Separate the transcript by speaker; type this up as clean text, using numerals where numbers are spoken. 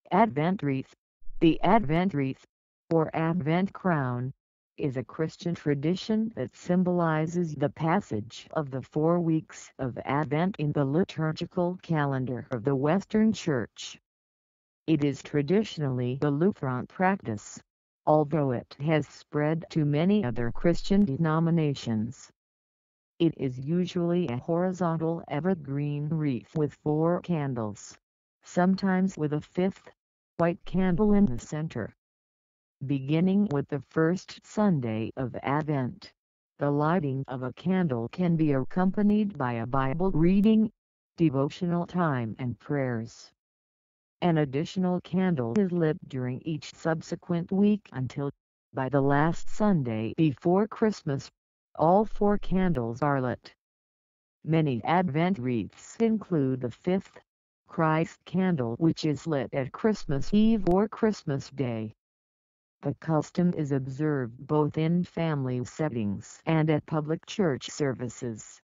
Speaker 1: Advent wreath. The Advent wreath, or Advent crown, is a Christian tradition that symbolizes the passage of the 4 weeks of Advent in the liturgical calendar of the Western Church. It is traditionally the Lutheran practice, although it has spread to many other Christian denominations. It is usually a horizontal evergreen wreath with 4 candles, sometimes with a 5th, white candle in the center. Beginning with the first Sunday of Advent, the lighting of a candle can be accompanied by a Bible reading, devotional time and prayers. An additional candle is lit during each subsequent week until, by the last Sunday before Christmas, all 4 candles are lit. Many Advent wreaths include the 5th, Christ candle, which is lit at Christmas Eve or Christmas Day. The custom is observed both in family settings and at public church services.